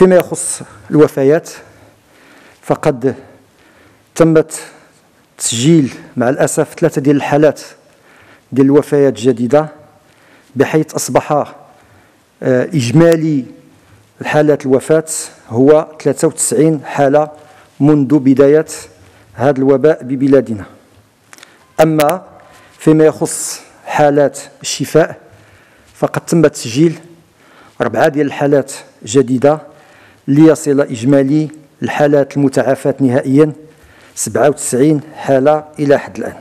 فيما يخص الوفيات فقد تمت تسجيل مع الأسف 3 ديال الحالات ديال الوفيات جديدة، بحيث أصبح إجمالي الحالات الوفاة هو 93 حالة منذ بداية هذا الوباء ببلادنا. أما فيما يخص حالات الشفاء فقد تم تسجيل 4 ديال الحالات جديدة ليصل إجمالي الحالات المتعافاة نهائيا 97 حالة إلى حد الآن.